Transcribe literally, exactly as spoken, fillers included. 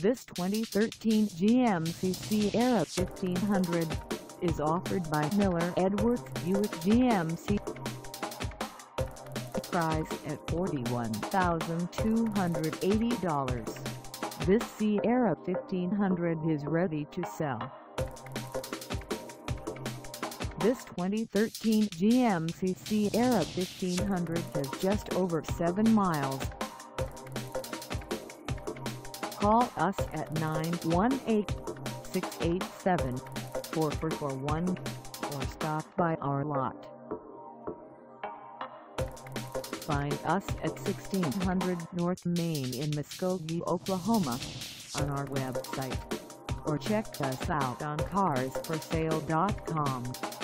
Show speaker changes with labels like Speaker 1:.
Speaker 1: This twenty thirteen G M C Sierra fifteen hundred is offered by Miller Edwards Buick G M C. Priced at forty-one thousand two hundred eighty dollars, this Sierra fifteen hundred is ready to sell. This twenty thirteen G M C Sierra fifteen hundred has just over seven miles. Call us at nine one eight, six eight seven, four four four one or stop by our lot. Find us at sixteen hundred North Main in Muskogee, Oklahoma, on our website, or check us out on cars for sale dot com.